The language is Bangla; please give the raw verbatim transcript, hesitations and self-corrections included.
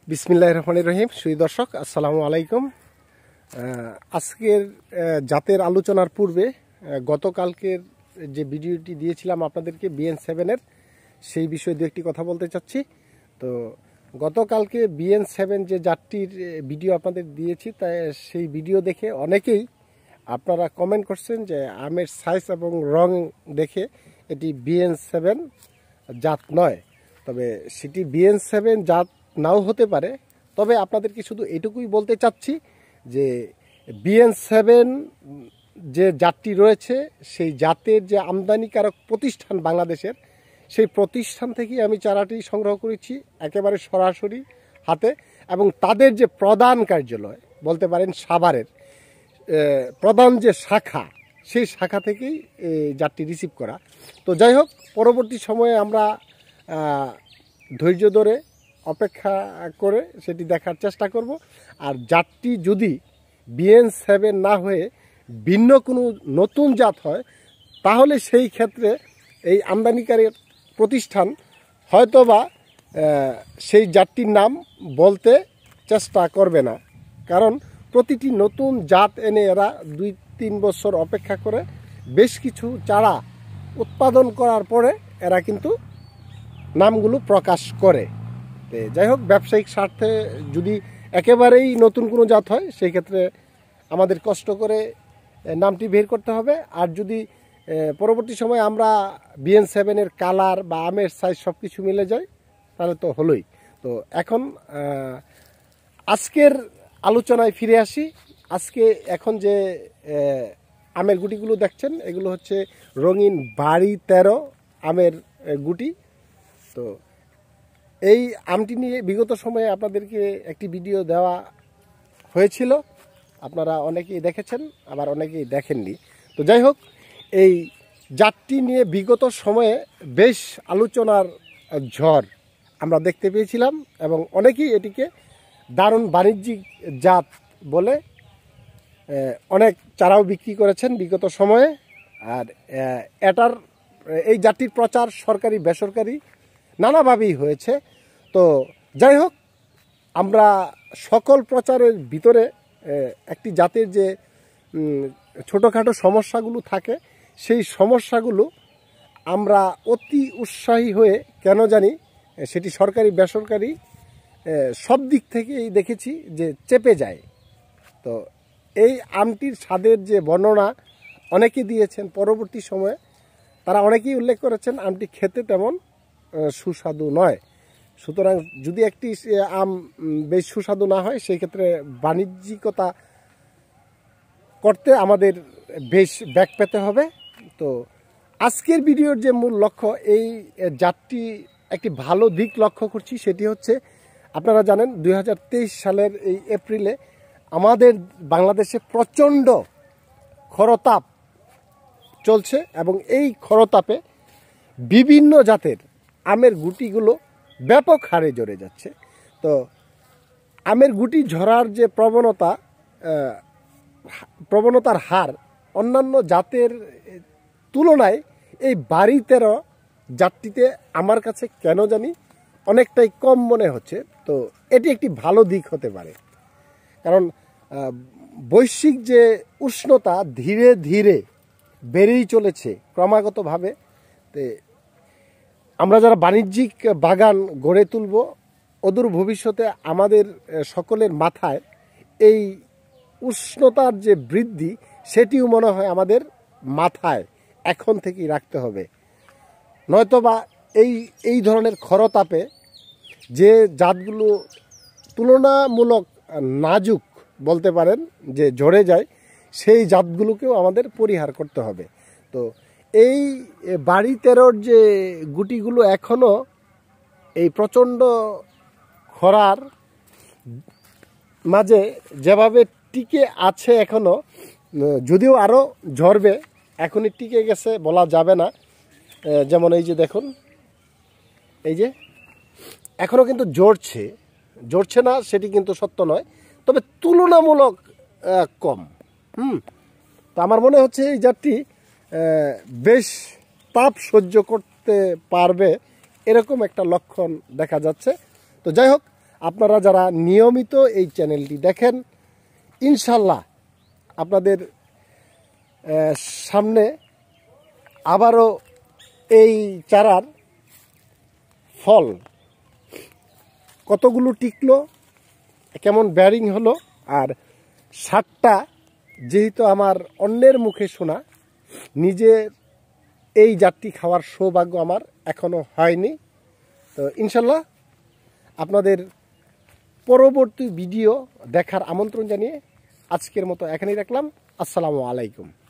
বিসমিল্লাহির রহমানির রহিম। সুধী দর্শক, আসসালামু আলাইকুম। আজকের জাতের আলোচনার পূর্বে গতকালকের যে ভিডিওটি দিয়েছিলাম আপনাদেরকে বিএন সেভেনের, সেই বিষয়ে দু একটি কথা বলতে চাচ্ছি। তো গতকালকে বিএন সেভেন যে জাতটির ভিডিও আপনাদের দিয়েছি, তাই সেই ভিডিও দেখে অনেকেই আপনারা কমেন্ট করছেন যে আমের সাইজ এবং রং দেখে এটি বিএন সেভেন জাত নয়। তবে সেটি বিএন সেভেন জাত নাও হতে পারে, তবে আপনাদেরকে শুধু এটুকুই বলতে চাচ্ছি যে বিএন সেভেন যে জাতটি রয়েছে, সেই জাতের যে আমদানিকারক প্রতিষ্ঠান বাংলাদেশের, সেই প্রতিষ্ঠান থেকেই আমি চারাটি সংগ্রহ করেছি একেবারে সরাসরি হাতে, এবং তাদের যে প্রধান কার্যালয় বলতে পারেন সাভারের প্রধান যে শাখা, সেই শাখা থেকেই এই জাতটি রিসিভ করা। তো যাই হোক, পরবর্তী সময়ে আমরা ধৈর্য ধরে অপেক্ষা করে সেটি দেখার চেষ্টা করব। আর জাতটি যদি বিএন সেভেন না হয়ে ভিন্ন কোনো নতুন জাত হয়, তাহলে সেই ক্ষেত্রে এই আমদানিকারী প্রতিষ্ঠান হয়তোবা সেই জাতটির নাম বলতে চেষ্টা করবে না, কারণ প্রতিটি নতুন জাত এনে এরা দুই তিন বছর অপেক্ষা করে বেশ কিছু চারা উৎপাদন করার পরে এরা কিন্তু নামগুলো প্রকাশ করে। যাই হোক, ব্যবসায়িক স্বার্থে যদি একেবারেই নতুন কোনো জাত হয়, সেই ক্ষেত্রে আমাদের কষ্ট করে নামটি বের করতে হবে। আর যদি পরবর্তী সময় আমরা বিএন সেভেনের কালার বা আমের সাইজ সব কিছু মিলে যায়, তাহলে তো হলোই। তো এখন আজকের আলোচনায় ফিরে আসি। আজকে এখন যে আমের গুটিগুলো দেখছেন, এগুলো হচ্ছে রঙিন বাড়ি তেরো আমের গুটি। তো এই আমটি নিয়ে বিগত সময়ে আপনাদেরকে একটি ভিডিও দেওয়া হয়েছিল, আপনারা অনেকেই দেখেছেন, আবার অনেকেই দেখেননি। তো যাই হোক, এই জাতটি নিয়ে বিগত সময়ে বেশ আলোচনার ঝড় আমরা দেখতে পেয়েছিলাম, এবং অনেকেই এটিকে দারুণ বাণিজ্যিক জাত বলে অনেক চারাও বিক্রি করেছেন বিগত সময়ে। আর এটার এই জাতটির প্রচার সরকারি বেসরকারি নানাভাবেই হয়েছে। তো যাই হোক, আমরা সকল প্রচারের ভিতরে একটি জাতের যে ছোটোখাটো সমস্যাগুলো থাকে, সেই সমস্যাগুলো আমরা অতি উৎসাহী হয়ে কেন জানি সেটি সরকারি বেসরকারি সব দিক থেকেই দেখেছি যে চেপে যায়। তো এই আমটির স্বাদের যে বর্ণনা অনেকে দিয়েছেন, পরবর্তী সময়ে তারা অনেকেই উল্লেখ করেছেন আমটি খেতে তেমন সুস্বাদু নয়। সুতরাং যদি একটি আম বেশ সুস্বাদু না হয়, সেই ক্ষেত্রে বাণিজ্যিকতা করতে আমাদের বেশ ব্যাক পেতে হবে। তো আজকের ভিডিওর যে মূল লক্ষ্য, এই জাতটি একটি ভালো দিক লক্ষ্য করছি, সেটি হচ্ছে আপনারা জানেন দুই হাজার তেইশ সালের এই এপ্রিলে আমাদের বাংলাদেশে প্রচণ্ড খরতাপ চলছে, এবং এই খরতাপে বিভিন্ন জাতের আমের গুটিগুলো ব্যাপক হারে ঝরে যাচ্ছে। তো আমের গুটি ঝরার যে প্রবণতা প্রবণতার হার অন্যান্য জাতের তুলনায় এই বাড়ি তেরো জাতটিতে আমার কাছে কেন জানি অনেকটাই কম মনে হচ্ছে। তো এটি একটি ভালো দিক হতে পারে, কারণ বৈশ্বিক যে উষ্ণতা ধীরে ধীরে বেড়েই চলেছে ক্রমাগতভাবে। তো আমরা যারা বাণিজ্যিক বাগান গড়ে তুলব, অদূর ভবিষ্যতে আমাদের সকলের মাথায় এই উষ্ণতার যে বৃদ্ধি, সেটিও মনে হয় আমাদের মাথায় এখন থেকেই রাখতে হবে। নয়তোবা এই এই ধরনের খরতাপে যে জাতগুলো তুলনামূলক নাজুক বলতে পারেন যে ঝরে যায়, সেই জাতগুলোকেও আমাদের পরিহার করতে হবে। তো এই বাড়ি তেরোর যে গুটিগুলো এখনও এই প্রচণ্ড খরার মাঝে যেভাবে টিকে আছে এখনও, যদিও আরও ঝরবে, এখনই টিকে গেছে বলা যাবে না। যেমন এই যে দেখুন, এই যে এখনও কিন্তু ঝরছে ঝরছে না সেটি কিন্তু সত্য নয়, তবে তুলনামূলক কম। হুম তো আমার মনে হচ্ছে এই জাতটি বেশ তাপ সহ্য করতে পারবে, এরকম একটা লক্ষণ দেখা যাচ্ছে। তো যাই হোক, আপনারা যারা নিয়মিত এই চ্যানেলটি দেখেন, ইনশাল্লাহ আপনাদের সামনে আবারও এই চারার ফল কতগুলো টিকলো, কেমন ব্যারিং হলো, আর সারটা যেহেতু আমার অন্যের মুখে শোনা, নিজে এই জাতটি খাওয়ার সৌভাগ্য আমার এখনো হয়নি। তো ইনশাল্লাহ আপনাদের পরবর্তী ভিডিও দেখার আমন্ত্রণ জানিয়ে আজকের মতো এখানেই রাখলাম। আসসালামু আলাইকুম।